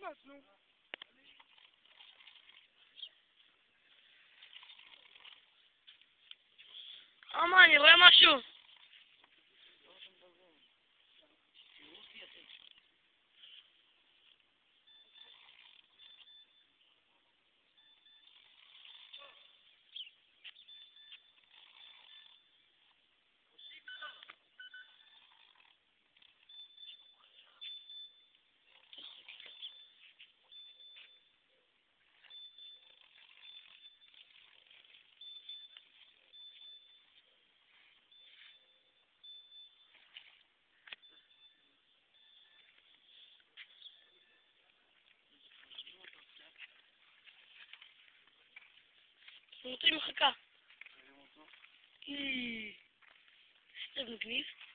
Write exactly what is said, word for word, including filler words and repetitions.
קפץ, נו. אמה, אני רואה משהו. סרטי מחכה. איי, זה מגניב.